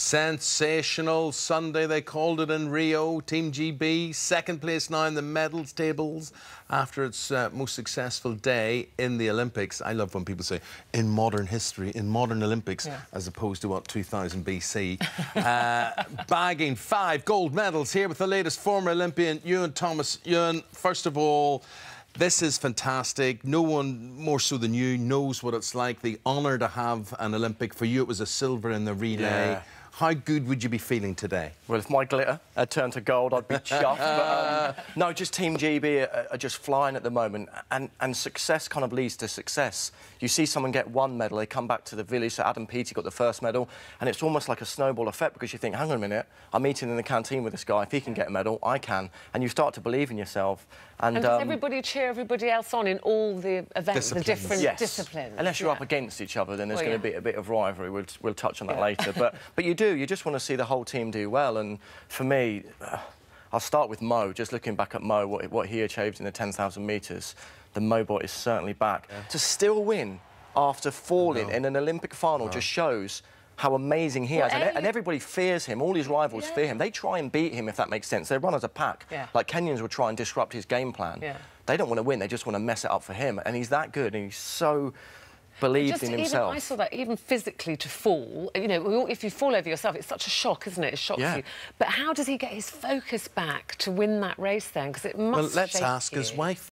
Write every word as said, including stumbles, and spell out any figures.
Sensational Sunday, they called it in Rio. Team G B, second place now in the medals tables after its uh, most successful day in the Olympics. I love when people say, in modern history, in modern Olympics, yeah. as opposed to, what, two thousand B C. uh, bagging five gold medals here with the latest former Olympian, Ewan Thomas. Ewan, first of all, this is fantastic. No one more so than you knows what it's like, the honour to have an Olympic. For you, it was a silver in the relay. Yeah. How good would you be feeling today? Well, if my glitter had turned to gold, I'd be chuffed. But, um, no, just Team G B are, are just flying at the moment, and, and success kind of leads to success. You see someone get one medal, they come back to the village, so Adam Peaty got the first medal, and it's almost like a snowball effect because you think, hang on a minute, I'm eating in the canteen with this guy, if he can get a medal, I can. And you start to believe in yourself. And, and does um, everybody cheer everybody else on in all the events, the different yes. disciplines? Unless you're yeah. up against each other, then there's well, going to yeah. be a bit of rivalry. We'll, we'll touch on that yeah. later. But, but you do, you just want to see the whole team do well. And for me, uh, I'll start with Mo. Just looking back at Mo, what, what he achieved in the ten thousand metres, the Mobot is certainly back. Yeah. To still win after falling in an Olympic final just shows how amazing he well, is. And, and everybody fears him. All his rivals yeah. fear him. They try and beat him, if that makes sense. They run as a pack. Yeah. Like Kenyans would try and disrupt his game plan. Yeah. They don't want to win. They just want to mess it up for him. And he's that good, and he's so believed just in even, himself. I saw that, even physically to fall, you know, if you fall over yourself, it's such a shock, isn't it? It shocks yeah. you. But how does he get his focus back to win that race then? Because it must Well, let's shake ask you. his wife.